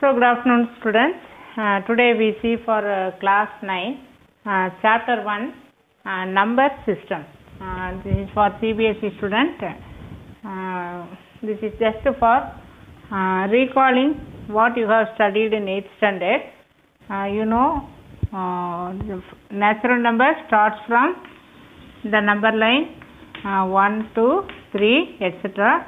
So, good afternoon, students. Today we see for class 9, chapter 1, number system. This is for CBSE student. This is just for recalling what you have studied in 8th standard. The natural number starts from the number line 1, 2, 3, etc.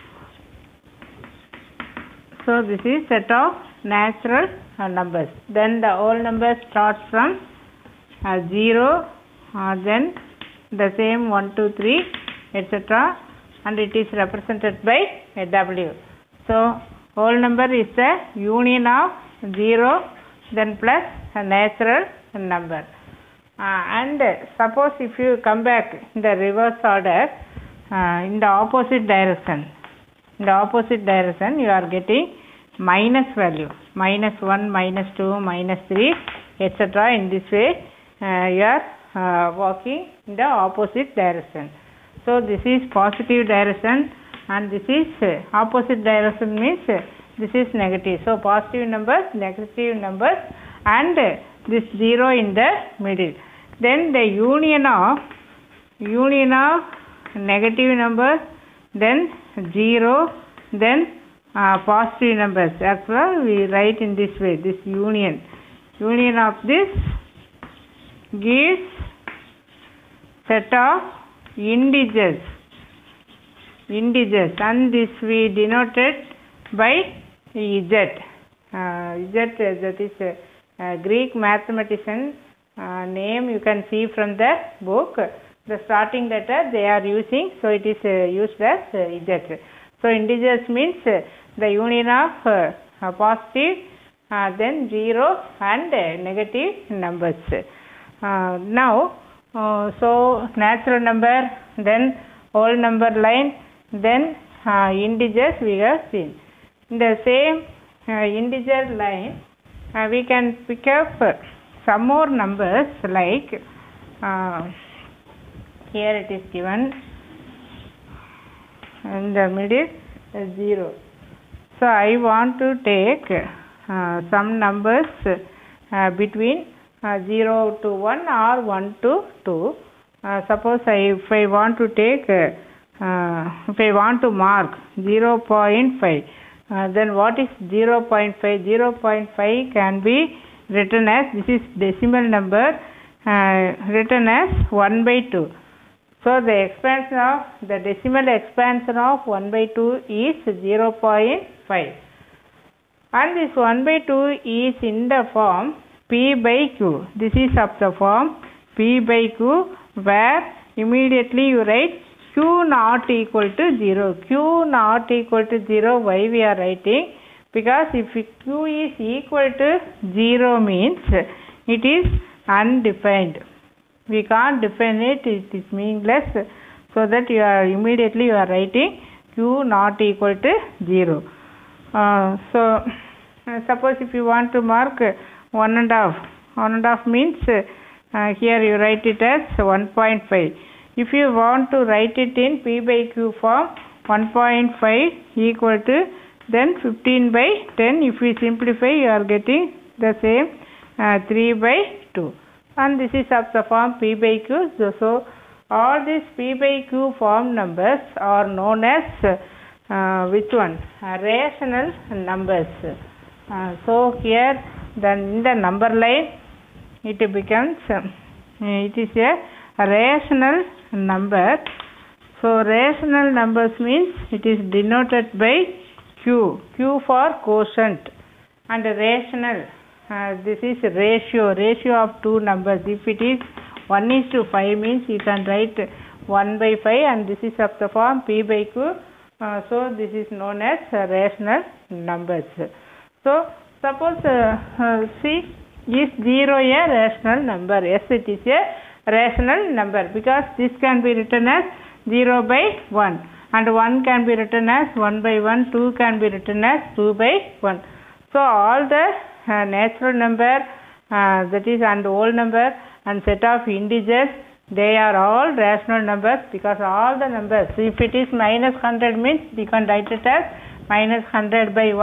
So, this is set of natural numbers. Then the whole number starts from 0, then the same 1, 2, 3, etc. and it is represented by a W. So, whole number is the union of 0 then plus a natural number. And suppose if you come back in the reverse order in the opposite direction. In the opposite direction you are getting minus value, minus 1, minus 2, minus 3, etc. In this way you are walking in the opposite direction. So this is positive direction and this is opposite direction means this is negative. So positive numbers, negative numbers and this 0 in the middle. Then the union of negative numbers, then 0, then positive numbers. That's why we write in this way, this union of this gives set of integers and this we denoted by Z. That is a Greek mathematician name you can see from the book. The starting letter they are using, so it is used as Z. So integers means the union of positive, then 0 and negative numbers. Now, so natural number, then whole number line, then integers we have seen. In the same integer line, we can pick up some more numbers like here it is given in the middle 0. So I want to take some numbers between 0 to 1 or 1 to 2. Suppose if I want to take if I want to mark 0.5, then what is 0.5? 0.5 can be written as, this is decimal number, written as 1 by 2. So the expansion of the decimal expansion of 1 by 2 is 0.5 and this 1 by 2 is in the form P by Q. This is of the form P by Q where immediately you write Q not equal to 0. Q not equal to 0, why we are writing? Because if Q is equal to 0 means it is undefined. We can't define it, it is meaningless. So that you are immediately you are writing Q not equal to 0. So suppose if you want to mark 1.5 means here you write it as 1.5. If you want to write it in P by Q form, 1.5 equal to then 15 by 10. If we simplify, you are getting the same 3 by 2. And this is of the form P by Q. So all these P by Q form numbers are known as which one? Rational numbers. So here then in the number line it becomes it is a rational number. So rational numbers means it is denoted by Q for quotient and rational. This is ratio of two numbers. If it is 1:5 means you can write 1 by 5 and this is of the form P by Q. So this is known as rational numbers. So suppose C is 0 a rational number. Yes, it is a rational number because this can be written as 0 by 1 and 1 can be written as 1 by 1, 2 can be written as 2 by 1. So all the natural number that is and whole number and set of integers, they are all rational numbers because all the numbers, if it is minus 100 means you can write it as minus 100 by 1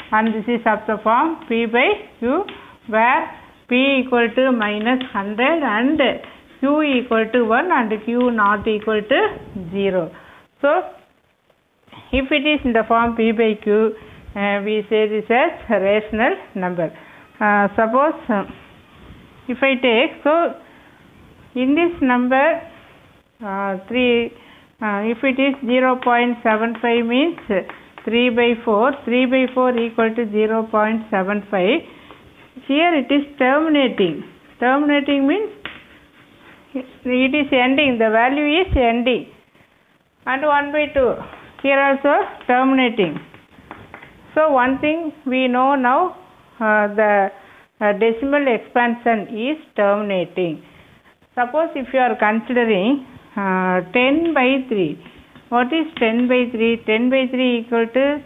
and this is of the form P by Q, where P equal to minus 100 and Q equal to 1 and Q not equal to 0. So, if it is in the form P by Q, we say this as a rational number. Suppose if I take, so in this number 3, if it is 0.75 means 3 by 4, 3 by 4 equal to 0.75. Here it is terminating. Terminating means it is ending, the value is ending. And 1 by 2, here also terminating. So one thing we know now, the decimal expansion is terminating. Suppose if you are considering 10 by 3. What is 10 by 3? 10 by 3 equal to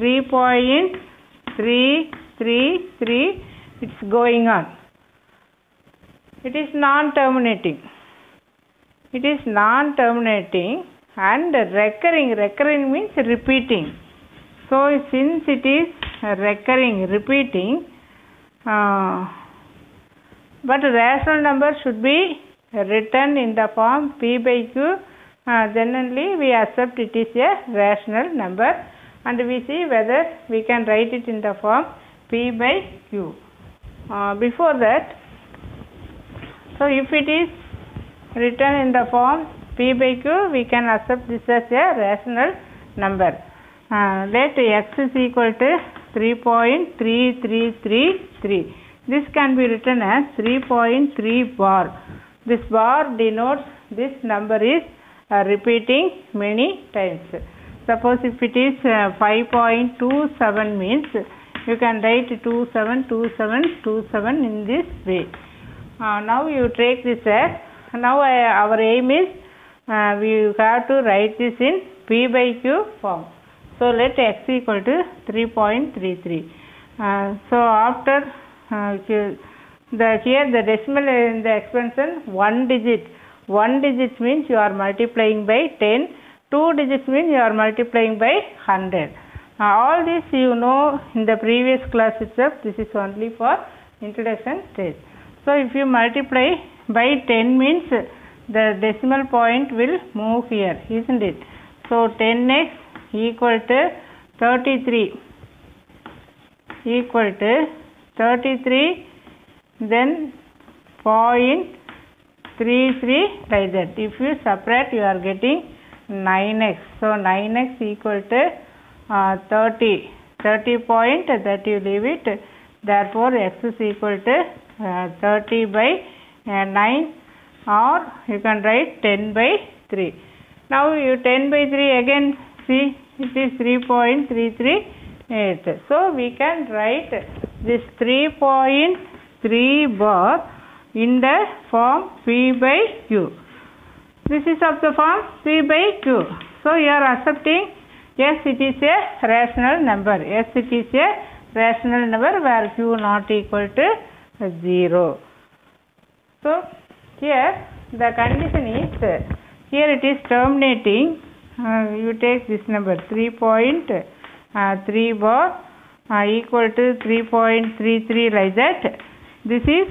3.333. It's going on. It is non-terminating. It is non-terminating and recurring. Recurring means repeating. So since it is recurring, repeating, but rational number should be written in the form P by Q, then only we accept it is a rational number, and we see whether we can write it in the form P by Q. Before that, so if it is written in the form P by Q, we can accept this as a rational number. Let x is equal to 3.3333. This can be written as 3.3 bar. This bar denotes this number is repeating many times. Suppose if it is 5.27 means you can write 272727 in this way. Now you take this as, now our aim is we have to write this in P by Q form. So let x equal to 3.33. So after here the decimal in the expansion 1 digit. 1 digit means you are multiplying by 10. 2 digits means you are multiplying by 100. All this you know in the previous class itself. This is only for introduction stage. So if you multiply by 10 means the decimal point will move here, isn't it? So 10x equal to 33 equal to 33, then 0.33 like that. If you separate, you are getting 9x. So 9x equal to 30 point, that you leave it. Therefore x is equal to 30 by 9, or you can write 10 by 3. Now you 10 by 3 again, see it is 3.338. So we can write this 3.3 bar in the form P by Q. This is of the form P by Q. So you are accepting yes, it is a rational number. Yes, it is a rational number where Q not equal to 0. So here the condition is, here it is terminating. You take this number 3.3 bar equal to 3.33 like that. This is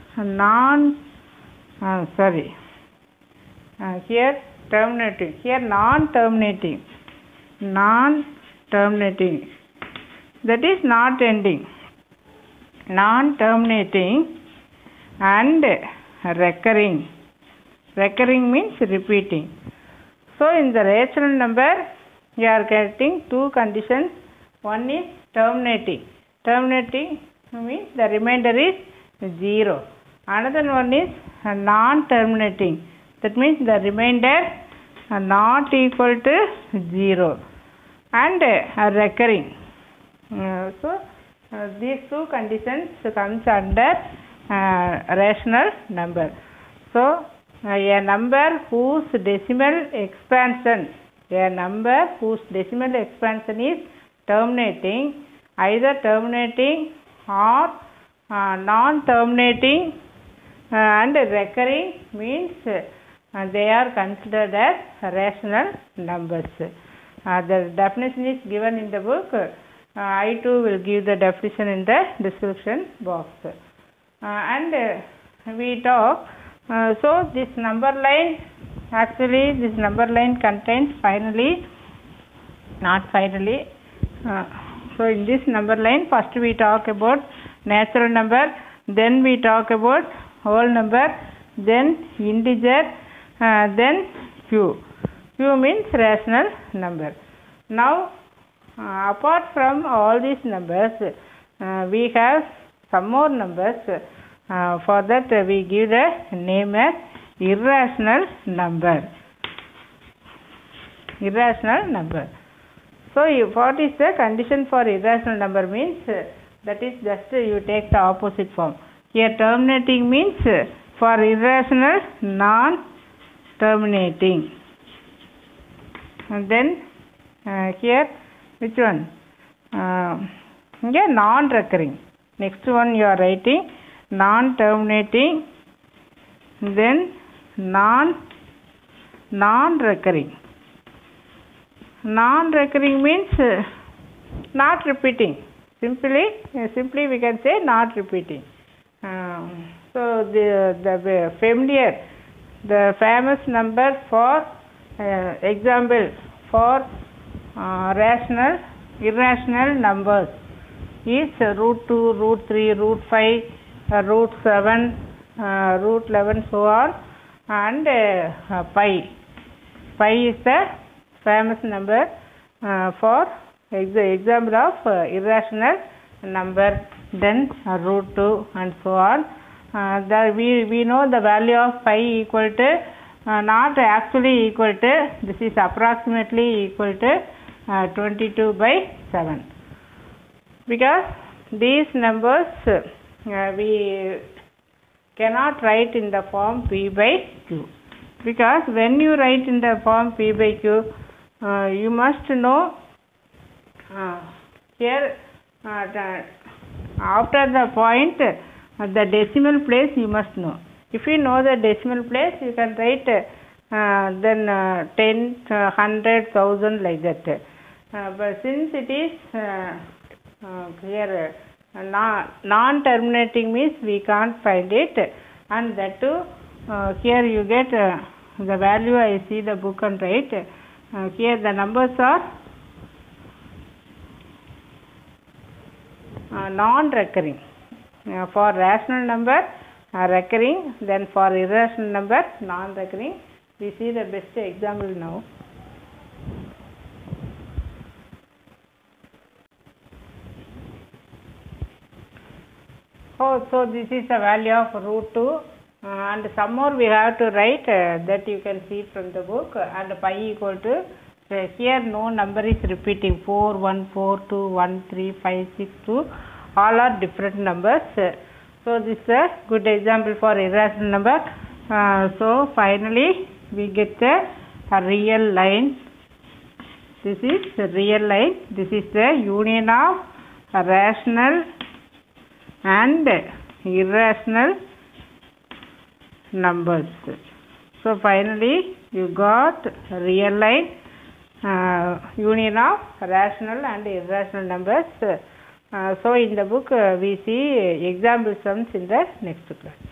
here terminating, here non-terminating, that is not ending, non-terminating and recurring. Recurring means repeating. So in the rational number you are getting two conditions. One is terminating. Terminating means the remainder is 0. Another one is non-terminating. That means the remainder not equal to 0. And recurring. So these two conditions comes under rational number. So a number whose decimal expansion is terminating, either terminating or non-terminating and recurring means they are considered as rational numbers. The definition is given in the book. I too will give the definition in the description box. And we talk, so this number line, actually this number line contains finally, not finally. So in this number line, first we talk about natural number, then we talk about whole number, then integer, then q. Q means rational number. Now apart from all these numbers, we have some more numbers. For that we give the name as irrational number. Irrational number. So what is the condition for irrational number means, that is just you take the opposite form. Here terminating means for irrational non-terminating. And then here which one? Here non-recurring. Next one you are writing non-terminating, then non-recurring. Non-recurring means not repeating. Simply we can say not repeating. So the familiar, the famous number for example for rational, irrational numbers is root 2, root 3, root 5, root 7, root 11, so on, and pi. Pi is the famous number for example of irrational number, then root 2 and so on. We know the value of pi equal to, not actually equal to, this is approximately equal to 22/7. Because these numbers we cannot write in the form p by q. Because when you write in the form p by q, you must know here after the point the decimal place you must know. If you know the decimal place, you can write then 10, 100, 1000 like that. But since it is here non-terminating means we can't find it, and that too here you get the value. I see the book and write here the numbers are non-recurring. For rational number recurring, then for irrational number non-recurring. We see the best example now. So this is the value of root 2 and some more we have to write that you can see from the book, and pi equal to, here no number is repeating, 4, 1, 4, 2, 1, 3, 5, 6, 2, all are different numbers. So this is a good example for irrational number. So finally we get a real line. This is a real line. This is the union of rational and irrational numbers. So finally you got real line, union of rational and irrational numbers. So in the book we see example sums in the next class.